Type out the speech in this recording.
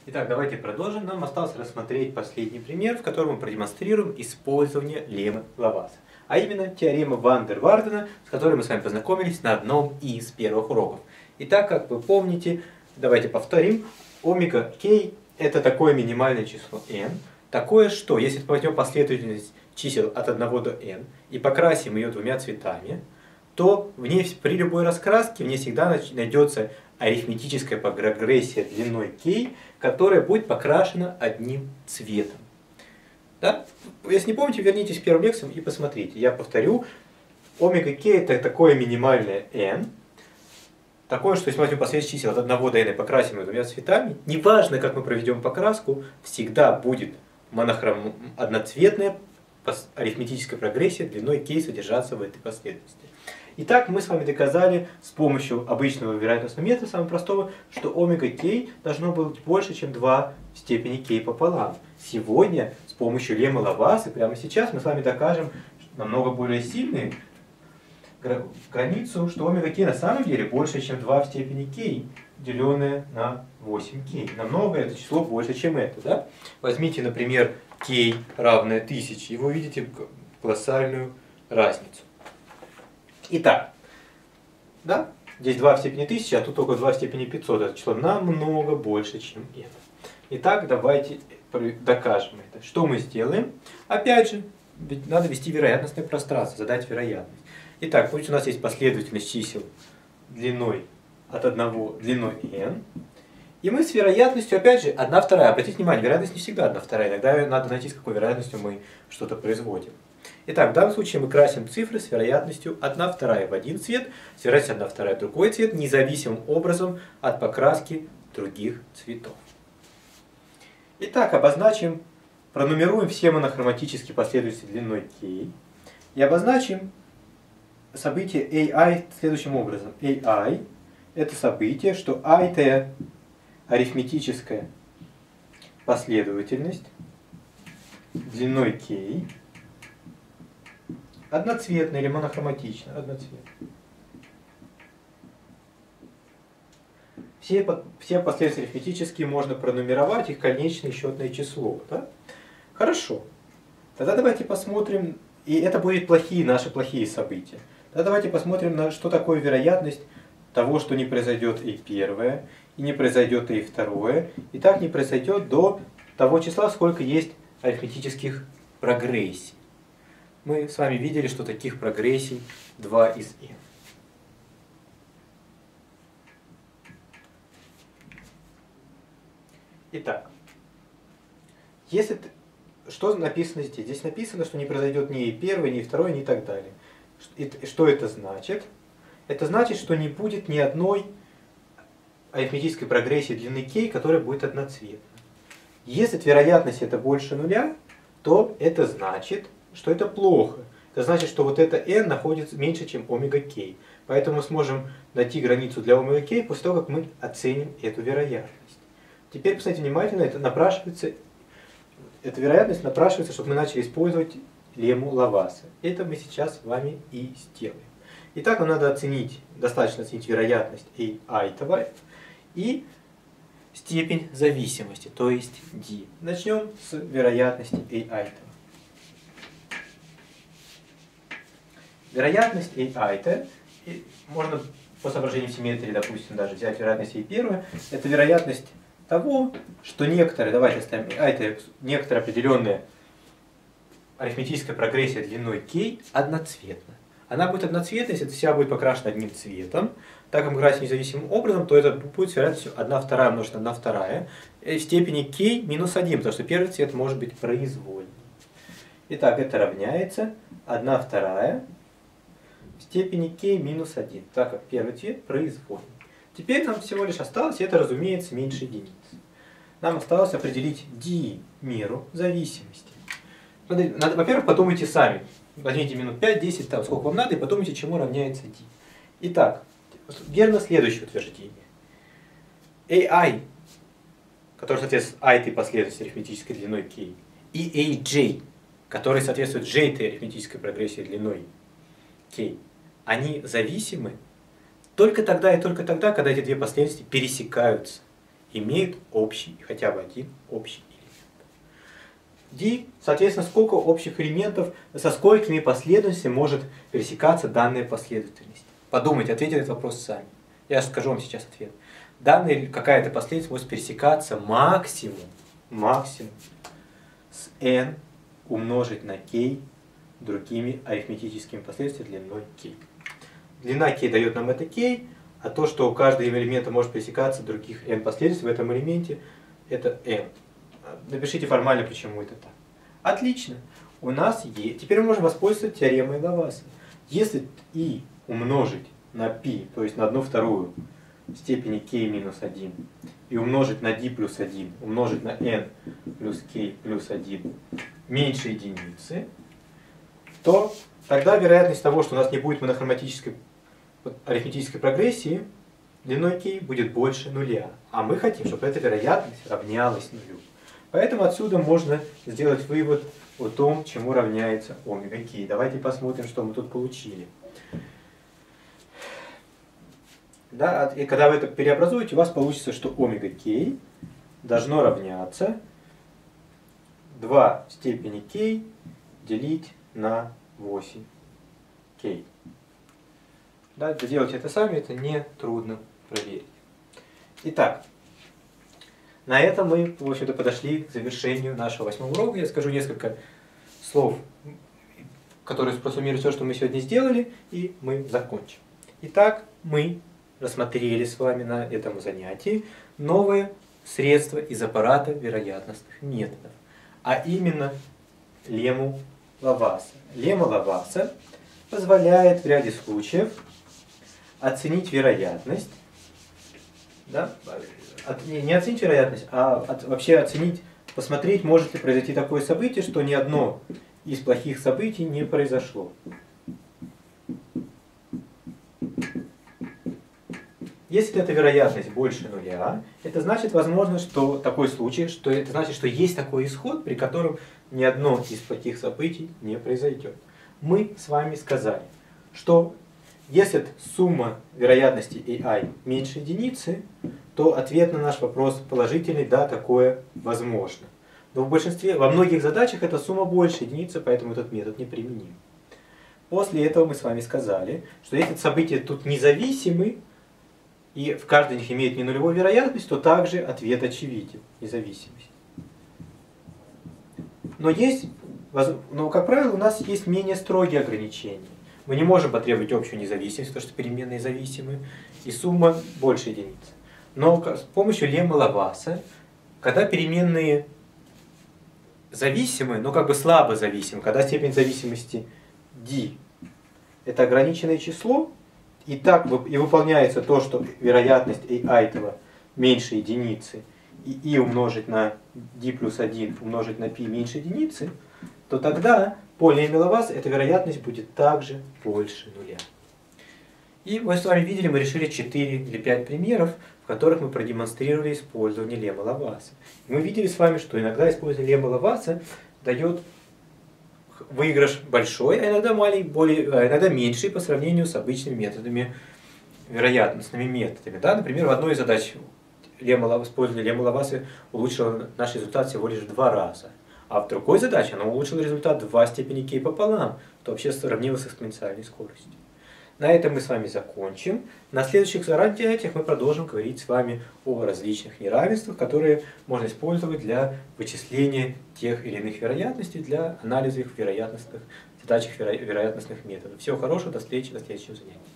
Итак, давайте продолжим. Нам осталось рассмотреть последний пример, в котором мы продемонстрируем использование леммы Лаваса. А именно теорема Ван дер Вардена, с которой мы с вами познакомились на одном из первых уроков. Итак, как вы помните, давайте повторим. Омега k это такое минимальное число n, такое, что если возьмем последовательность чисел от 1 до n и покрасим ее двумя цветами, то при любой раскраске в ней всегда найдется арифметическая прогрессия длиной k, которая будет покрашена одним цветом. Да? Если не помните, вернитесь к первым лекциям и посмотрите. Я повторю, омега k это такое минимальное n, такое, что если мы возьмем последовательность чисел от 1 до n и покрасим ее двумя цветами, неважно, как мы проведем покраску, всегда будет одноцветная арифметическая прогрессия длиной k содержаться в этой последовательности. Итак, мы с вами доказали с помощью обычного вероятностного метода, самого простого, что омега k должно быть больше, чем 2 в степени k пополам. Сегодня с помощью леммы Лаваса, прямо сейчас, мы с вами докажем намного более сильную границу, что омега k на самом деле больше, чем 2 в степени k, деленное на 8k. Намного это число больше, чем это. Да? Возьмите, например, k равное 1000, и вы увидите колоссальную разницу. Итак, да, здесь 2 в степени 1000, а тут только 2 в степени 500. Это число намного больше, чем это. Итак, давайте докажем это. Что мы сделаем? Опять же, ведь надо ввести вероятностное пространство, задать вероятность. Итак, пусть у нас есть последовательность чисел длиной от 1 длиной n. И мы с вероятностью, опять же, 1/2. Обратите внимание, вероятность не всегда 1/2. Иногда надо найти, с какой вероятностью мы что-то производим. Итак, в данном случае мы красим цифры с вероятностью 1/2 в один цвет, с вероятностью 1/2 в другой цвет, независимым образом от покраски других цветов. Итак, обозначим, пронумеруем все монохроматические последовательности длиной k и обозначим событие AI следующим образом. AI – это событие, что I – это арифметическая последовательность длиной k, одноцветная или монохроматичная, одноцветная. Все последовательности арифметические можно пронумеровать, их конечное счетное число. Да? Хорошо. Тогда давайте посмотрим, и это будут наши плохие события. Тогда давайте посмотрим, что такое вероятность того, что не произойдет и первое, и не произойдет и второе, и так не произойдет до того числа, сколько есть арифметических прогрессий. Мы с вами видели, что таких прогрессий 2 из n. Итак, что написано здесь? Здесь написано, что не произойдет ни первое, ни второе, ни так далее. Что это значит? Это значит, что не будет ни одной арифметической прогрессии длины k, которая будет одноцветна. Если вероятность это больше нуля, то это значит, что это плохо. Это значит, что вот это n находится меньше, чем омега k. Поэтому мы сможем найти границу для омега k после того, как мы оценим эту вероятность. Теперь, посмотрите внимательно, эта вероятность напрашивается, чтобы мы начали использовать лемму Лаваса. Это мы сейчас с вами и сделаем. Итак, нам надо достаточно оценить вероятность AI и степень зависимости, то есть D. Начнем с вероятности AI. Вероятность AI, можно по соображениям симметрии, допустим, даже взять вероятность A1, это вероятность того, что давайте оставим это некоторая определенная арифметическая прогрессия длиной k одноцветна. Она будет одноцветной, если вся будет покрашена одним цветом. Так как мы красим независимым образом, то это будет с вероятностью 1/2 умножить на 1/2 в степени k минус 1, потому что первый цвет может быть произвольный. Итак, это равняется 1/2 в степени k минус 1, так как первый цвет произвольный. Теперь нам всего лишь осталось, и это, разумеется, меньше единицы. Нам осталось определить D меру зависимости. Во-первых, подумайте сами. Возьмите минут 5-10, сколько вам надо, и подумайте, чему равняется D. Итак, верно следующее утверждение. AI, который соответствует I-той последовательности арифметической длиной k, и AJ, который соответствует J-той арифметической прогрессии длиной k, они зависимы только тогда и только тогда, когда эти две последовательности пересекаются. имеют общий, хотя бы один общий элемент. D, соответственно, сколько общих элементов, со сколькими последовательностями может пересекаться данная последовательность. Подумайте, ответьте на этот вопрос сами. Я скажу вам сейчас ответ. Данная какая-то последовательность может пересекаться максимум с n умножить на k другими арифметическими последовательностями длиной k. Длина k дает нам это k, а то, что у каждого элемента может пересекаться других n последовательностей в этом элементе, это n. Напишите формально, почему это так. Отлично. У нас есть. Теперь мы можем воспользоваться теоремой Лаваса. Если i умножить на π, то есть на 1/2 степени k минус 1, и умножить на d плюс 1, умножить на n плюс k плюс 1 меньше единицы, то тогда вероятность того, что у нас не будет монохроматической арифметической прогрессии, длиной k будет больше нуля. А мы хотим, чтобы эта вероятность равнялась нулю. Поэтому отсюда можно сделать вывод о том, чему равняется омега k. Давайте посмотрим, что мы тут получили. Да, и когда вы это переобразуете, у вас получится, что омега k должно равняться 2 в степени k делить на 8k. Да, делать это сами, это не трудно проверить. Итак, на этом мы, в общем-то, подошли к завершению нашего 8-го урока. Я скажу несколько слов, которые просуммируют все, что мы сегодня сделали, и мы закончим. Итак, мы рассмотрели с вами на этом занятии новые средства из аппарата вероятностных методов, а именно лемму Лаваса. Лемма Лаваса позволяет в ряде случаев оценить вероятность, да, не оценить вероятность, а вообще оценить, посмотреть, может ли произойти такое событие, что ни одно из плохих событий не произошло. Если эта вероятность больше нуля, это значит, возможно, что такой случай, что это значит, что есть такой исход, при котором ни одно из плохих событий не произойдет. Мы с вами сказали, что если сумма вероятностей AI меньше единицы, то ответ на наш вопрос положительный, да, такое возможно. Но в большинстве, во многих задачах эта сумма больше единицы, поэтому этот метод неприменим. После этого мы с вами сказали, что если события тут независимы, и в каждой из них имеет не нулевую вероятность, то также ответ очевиден, независимость. Но, как правило, у нас есть менее строгие ограничения. Мы не можем потребовать общую независимость, потому что переменные зависимы, и сумма больше единицы. Но с помощью леммы Лаваса, когда переменные зависимы, но как бы слабо зависимы, когда степень зависимости d это ограниченное число, и так и выполняется то, что вероятность AI этого меньше единицы, и i умножить на d плюс 1 умножить на π меньше единицы, то тогда по лемме Лаваса эта вероятность будет также больше нуля. И мы с вами видели, мы решили 4 или 5 примеров, в которых мы продемонстрировали использование леммы Лаваса. Мы видели с вами, что иногда использование леммы Лаваса дает выигрыш большой, а иногда маленький, иногда меньший по сравнению с обычными методами, вероятностными методами. Да? Например, в одной из задач использование леммы Лаваса улучшило наш результат всего лишь в 2 раза. А в другой задаче оно улучшило результат 2 степени k пополам, что вообще сравнимо с экспоненциальной скоростью. На этом мы с вами закончим. На следующих занятиях мы продолжим говорить с вами о различных неравенствах, которые можно использовать для вычисления тех или иных вероятностей, для анализа их в вероятностных задачах вероятностных методов. Всего хорошего, до встречи на следующем занятии.